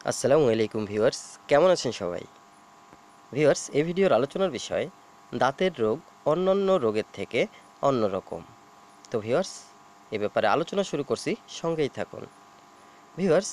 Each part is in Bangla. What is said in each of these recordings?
আসসালামু আলাইকুম ভিউয়ার্স, কেমন আছেন সবাই? ভিউয়ার্স, এই ভিডিওর আলোচনার বিষয় দাঁতের রোগ অন্যান্য রোগের থেকে অন্যরকম। তো ভিউয়ার্স, এ ব্যাপারে আলোচনা শুরু করছি, সঙ্গেই থাকুন। ভিউয়ার্স,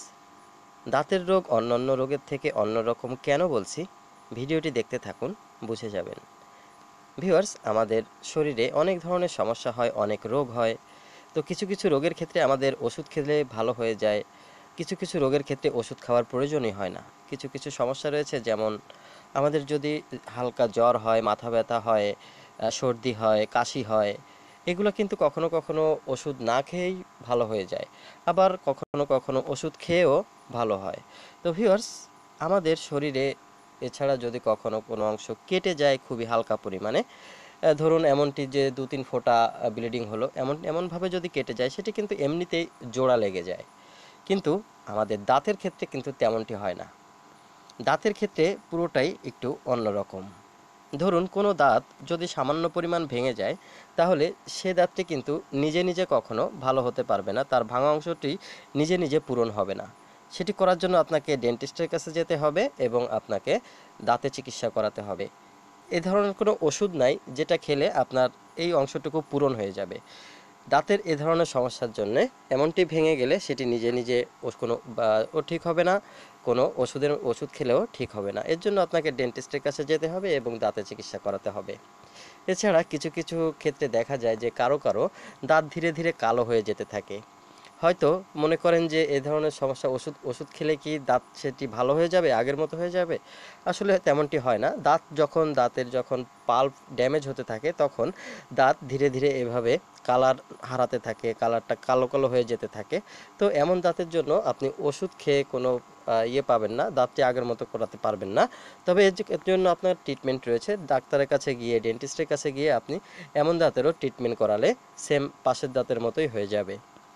দাঁতের রোগ অন্যান্য রোগের থেকে অন্যরকম কেন বলছি, ভিডিওটি দেখতে থাকুন, বুঝে যাবেন। ভিউয়ার্স, আমাদের শরীরে অনেক ধরনের সমস্যা হয়, অনেক রোগ হয়। তো কিছু কিছু রোগের ক্ষেত্রে আমাদের ওষুধ খেলে ভালো হয়ে যায়, কিছু কিছু রোগের ক্ষেত্রে ওষুধ খাওয়ার প্রয়োজনই হয় না। কিছু কিছু সমস্যা রয়েছে, যেমন আমাদের যদি হালকা জ্বর হয়, মাথা ব্যথা হয়, সর্দি হয়, কাশি হয়, এগুলো কিন্তু কখনো কখনো ওষুধ না খেয়েই ভালো হয়ে যায়, আবার কখনো কখনো ওষুধ খেয়েও ভালো হয়। তো ভিউয়ার্স, আমাদের শরীরে এছাড়া যদি কখনো কোনো অংশ কেটে যায় খুবই হালকা পরিমাণে, ধরুন এমনটি যে 2-3 ফোঁটা ব্লিডিং হলো, এমনভাবে যদি কেটে যায়, সেটি কিন্তু এমনিতেই জোড়া লেগে যায়। কিন্তু আমাদের দাঁতের ক্ষেত্রে কিন্তু তেমনটি হয় না। দাঁতের ক্ষেত্রে পুরোটাই একটু অন্যরকম। ধরুন কোনো দাঁত যদি সামান্য পরিমাণ ভেঙে যায়, তাহলে সে দাঁতটি কিন্তু নিজে নিজে কখনো ভালো হতে পারবে না, তার ভাঙা অংশটি নিজে নিজে পূরণ হবে না। সেটি করার জন্য আপনাকে ডেন্টিস্টের কাছে যেতে হবে এবং আপনাকে দাঁতের চিকিৎসা করাতে হবে। এ ধরনের কোনো ওষুধ নাই যেটা খেলে আপনার এই অংশটুকু পূরণ হয়ে যাবে। দাঁতের এ ধরনের সমস্যার জন্য এমনটি ভেঙে গেলে সেটি নিজে নিজে কোনো ও ঠিক হবে না, কোনো ওষুধ খেলেও ঠিক হবে না। এর জন্য আপনাকে ডেন্টিস্টের কাছে যেতে হবে এবং দাঁতের চিকিৎসা করাতে হবে। এছাড়া কিছু কিছু ক্ষেত্রে দেখা যায় যে কারো কারো দাঁত ধীরে ধীরে কালো হয়ে যেতে থাকে। হয়তো মনে করেন যে এ ধরনের সমস্যা ওষুধ ওষুধ খেলে কি দাঁত সেটি ভালো হয়ে যাবে, আগের মতো হয়ে যাবে? আসলে তেমনটি হয় না। দাঁতের যখন পাল্প ড্যামেজ হতে থাকে, তখন দাঁত ধীরে ধীরে এভাবে কালার হারাতে থাকে, কালারটা কালো কালো হয়ে যেতে থাকে। তো এমন দাঁতের জন্য আপনি ওষুধ খেয়ে কোনো ইয়ে পাবেন না, দাঁতটি আগের মতো করাতে পারবেন না। তবে এর জন্য আপনার ট্রিটমেন্ট রয়েছে। ডাক্তারের কাছে গিয়ে, ডেন্টিস্টের কাছে গিয়ে আপনি এমন দাঁতেরও ট্রিটমেন্ট করালে সেম পাশের দাঁতের মতোই হয়ে যাবে।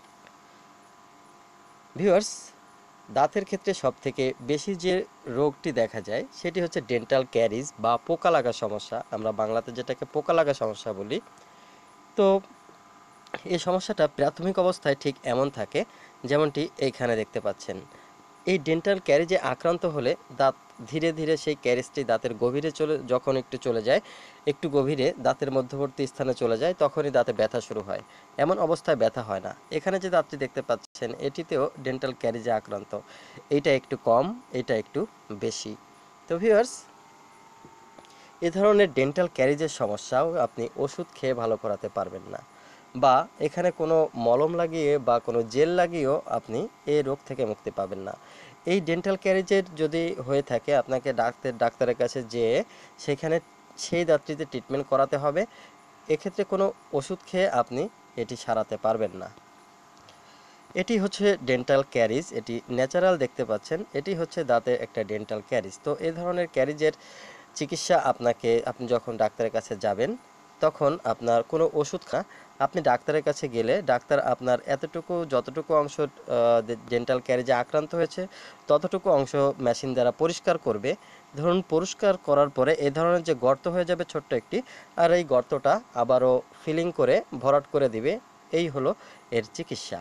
ভিউয়ার্স, দাঁতের ক্ষেত্রে সবথেকে বেশি যে রোগটি দেখা যায় সেটি হচ্ছে ডেন্টাল ক্যারিজ বা পোকা লাগা সমস্যা, আমরা বাংলাতে যেটাকে পোকা লাগা সমস্যা বলি। তো এই সমস্যাটা প্রাথমিক অবস্থায় ঠিক এমন থাকে যেমনটি এইখানে দেখতে পাচ্ছেন। এই ডেন্টাল ক্যারিজে আক্রান্ত হলে দাঁত ধীরে ধীরে সেই ক্যারিজটি দাঁতের গভীরে যখন একটু চলে যায়, একটু গভীরে দাঁতের মধ্যবর্তী স্থানে চলে যায়, তখনই দাঁতে ব্যথা শুরু হয়। এমন অবস্থায় ব্যথা হয় না। এখানে যে দাঁতটি দেখতে পাচ্ছেন, এটিতেও ডেন্টাল ক্যারিজে আক্রান্ত। এইটা একটু কম, এটা একটু বেশি। তো ভিউয়ার্স, এ ধরনের ডেন্টাল ক্যারিজের সমস্যাও আপনি ওষুধ খেয়ে ভালো করাতে পারবেন না, বা এখানে কোনো মলম লাগিয়ে বা কোনো জেল লাগিয়েও আপনি এই রোগ থেকে মুক্তি পাবেন না। এই ডেন্টাল ক্যারিজের যদি হয়ে থাকে, আপনাকে ডাক্তারের কাছে যেয়ে সেখানে সেই দাঁতটিতে ট্রিটমেন্ট করাতে হবে। এক্ষেত্রে কোনো ওষুধ খেয়ে আপনি এটি সারাতে পারবেন না। এটি হচ্ছে ডেন্টাল ক্যারিজ, এটি ন্যাচারাল দেখতে পাচ্ছেন, এটি হচ্ছে দাঁতে একটা ডেন্টাল ক্যারিজ। তো এই ধরনের ক্যারিজের চিকিৎসা আপনি যখন ডাক্তারের কাছে যাবেন, তখন আপনার কোনো ওষুধ আপনি ডাক্তারের কাছে গেলে ডাক্তার আপনার যতটুকু অংশ ডেন্টাল ক্যারিজে আক্রান্ত হয়েছে, ততটুকু অংশ মেশিন দ্বারা পরিষ্কার করবে। ধরুন পরিষ্কার করার পরে এ ধরনের যে গর্ত হয়ে যাবে ছোট্ট একটি, আর এই গর্তটা আবারও ফিলিং করে ভরাট করে দিবে। এই হলো এর চিকিৎসা।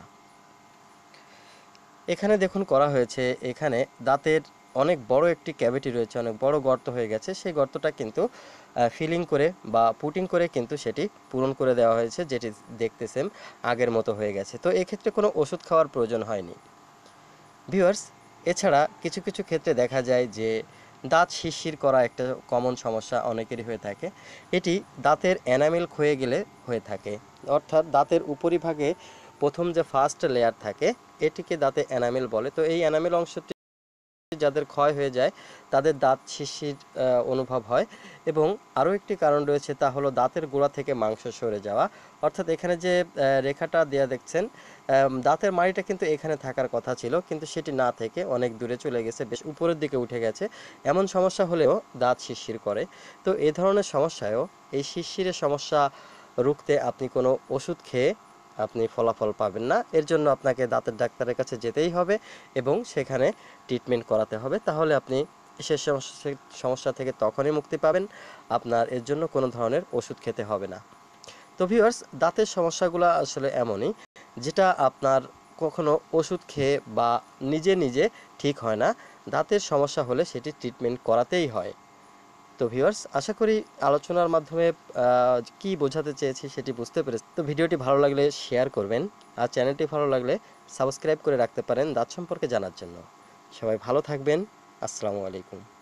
এখানে দেখুন করা হয়েছে, এখানে দাঁতের অনেক বড় একটি ক্যাভিটি রয়েছে, অনেক বড় গর্ত হয়ে গেছে। সেই গর্তটা কিন্তু ফিলিং করে বা পুটিং করে কিন্তু সেটি পূরণ করে দেওয়া হয়েছে, যেটি দেখতে সেম আগের মতো হয়ে গেছে। তো এক্ষেত্রে কোনো ওষুধ খাওয়ার প্রয়োজন হয়নি। ভিউয়ার্স, এছাড়া কিছু কিছু ক্ষেত্রে দেখা যায় যে দাঁত শিরশির করা একটা কমন সমস্যা অনেকেরই হয়ে থাকে। এটি দাঁতের এনামেল ক্ষয়ে গেলে হয়ে থাকে, অর্থাৎ দাঁতের উপরিভাগে প্রথম যে ফার্স্ট লেয়ার থাকে, এটিকে দাঁতে এনামেল বলে। তো এই এনামেল অংশটি যাদের ক্ষয় হয়ে যায়, তাদের দাঁত শিরশির অনুভব হয়। এবং আরও একটি কারণ রয়েছে, তা হলো দাঁতের গোড়া থেকে মাংস সরে যাওয়া। অর্থাৎ এখানে যে রেখাটা দেয়া দেখছেন, দাঁতের মাড়িটা কিন্তু এখানে থাকার কথা ছিল, কিন্তু সেটি না থেকে অনেক দূরে চলে গেছে, বেশ উপরের দিকে উঠে গেছে। এমন সমস্যা হলেও দাঁত শিরশির করে। তো এই ধরনের সমস্যায়ও, এই শিরশিরের সমস্যা রুখতে আপনি কোনো ওষুধ খেয়ে আপনি ফলাফল পাবেন না। এর জন্য আপনাকে দাঁতের ডাক্তারের কাছে যেতেই হবে এবং সেখানে ট্রিটমেন্ট করাতে হবে। তাহলে আপনি সে সমস্যা থেকে তখনই মুক্তি পাবেন, আপনার এর জন্য কোনো ধরনের ওষুধ খেতে হবে না। তো ভিউয়ার্স, দাঁতের সমস্যাগুলো আসলে এমনই, যেটা আপনার কখনো ওষুধ খেয়ে বা নিজে নিজে ঠিক হয় না। দাঁতের সমস্যা হলে সেটি ট্রিটমেন্ট করাতেই হয়। তো ভিউয়ার্স, আশা করি আলোচনার মাধ্যমে কি বোঝাতে চেয়েছি সেটি বুঝতে পেরেছি। তো ভিডিওটি ভালো লাগলে শেয়ার করবেন, আর চ্যানেলটি ভালো লাগলে সাবস্ক্রাইব করে রাখতে পারেন দাঁত সম্পর্কে জানার জন্য। সবাই ভালো থাকবেন। আসসালামু আলাইকুম।